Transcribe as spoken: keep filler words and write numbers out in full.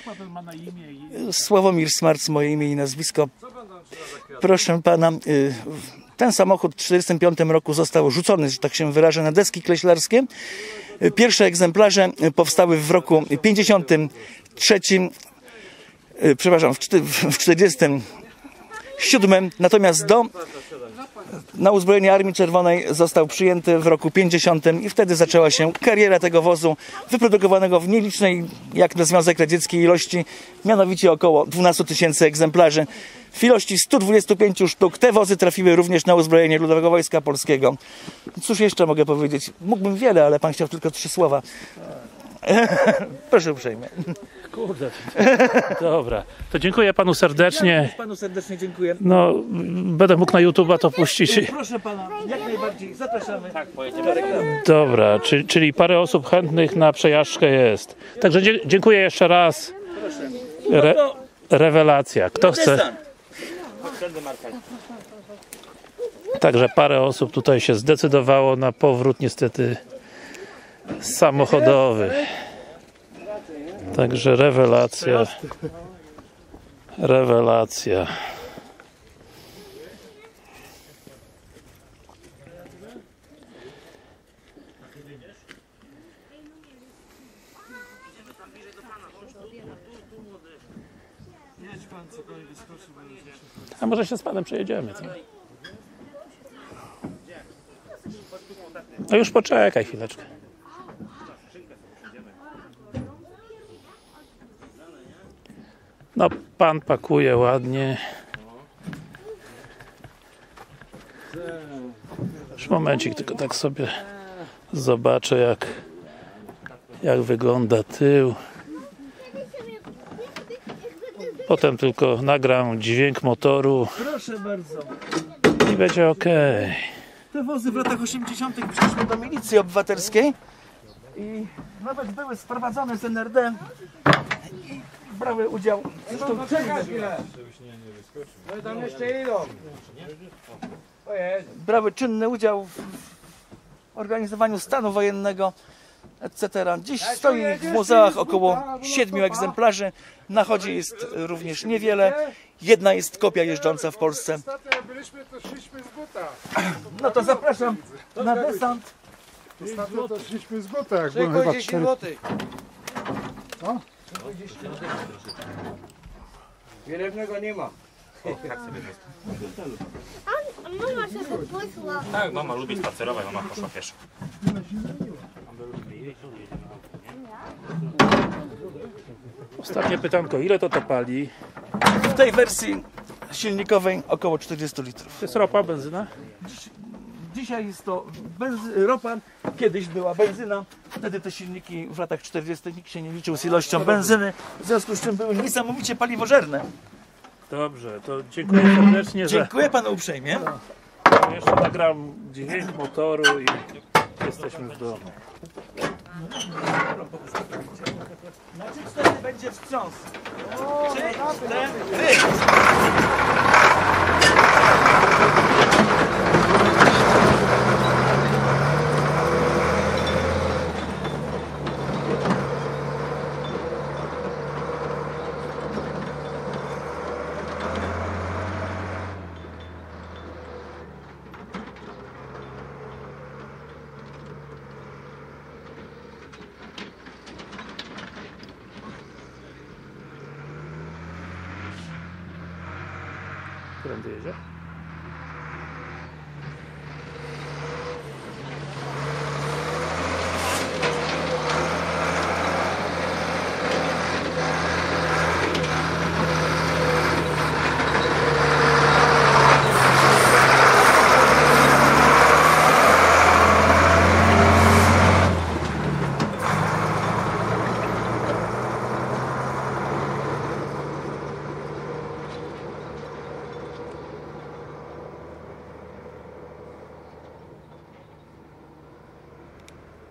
Jak pan ma na imię? I... Sławomir Smarc, moje imię i nazwisko. Proszę pana, ten samochód w tysiąc dziewięćset czterdziestym piątym roku został rzucony, że tak się wyrażę, na deski kleślarskie. Pierwsze egzemplarze powstały w roku pięćdziesiątym trzecim, przepraszam, w czterdziestym siódmym, natomiast do, na uzbrojenie Armii Czerwonej został przyjęty w roku pięćdziesiątym i wtedy zaczęła się kariera tego wozu, wyprodukowanego w nielicznej, jak na Związek Radziecki, ilości, mianowicie około dwunastu tysięcy egzemplarzy. W ilości stu dwudziestu pięciu sztuk te wozy trafiły również na uzbrojenie Ludowego Wojska Polskiego. Cóż jeszcze mogę powiedzieć? Mógłbym wiele, ale pan chciał tylko trzy słowa. Proszę uprzejmie. Kurde. Dobra, to dziękuję panu serdecznie. Ja panu serdecznie dziękuję. No, będę mógł na YouTube'a to puścić. Proszę pana, jak najbardziej, zapraszamy. Tak, pojedziemy. Dobra, czyli, czyli parę osób chętnych na przejażdżkę jest. Także dzie dziękuję jeszcze raz. Re rewelacja. Kto chce? Także parę osób tutaj się zdecydowało na powrót, niestety samochodowy. Także rewelacja. Rewelacja. A może się z panem przejedziemy, co? No już poczekaj chwileczkę. No, pan pakuje ładnie. Już momencik, tylko tak sobie zobaczę, jak, jak wygląda tył. Potem tylko nagram dźwięk motoru. Proszę bardzo. I będzie ok. Te wozy w latach osiemdziesiątych przyszły do milicji obywatelskiej i nawet były sprowadzone z N R D i brały udział. Zresztą No tam jeszcze idą. brały czynny udział w organizowaniu stanu wojennego, et cetera. Dziś stoi w muzeach około siedmiu egzemplarzy. Na chodzie jest również niewiele. Jedna jest kopia jeżdżąca w Polsce. Ostatnio jak byliśmy, to szliśmy z buta. No to zapraszam na desant. Ostatnio to szliśmy z buta, jak byłem chyba cztery. Co? Wielebnego nie ma. A mama sobie poszła. Tak, mama lubi spacerować, mama poszła pieszo. Ostatnie pytanko, ile to to pali? W tej wersji silnikowej około czterdziestu litrów. To jest ropa, benzyna? Dzisiaj jest to benzy, ropa, kiedyś była benzyna, wtedy te silniki w latach czterdziestych nikt się nie liczył z ilością benzyny, w związku z czym były niesamowicie paliwożerne. Dobrze, to dziękuję serdecznie. Dziękuję panu uprzejmie. Za... Jeszcze nagram dźwięk motoru i jesteśmy w domu. Na trzy cztery będzie wstrząs. trzy cztery. Którędy jedzie?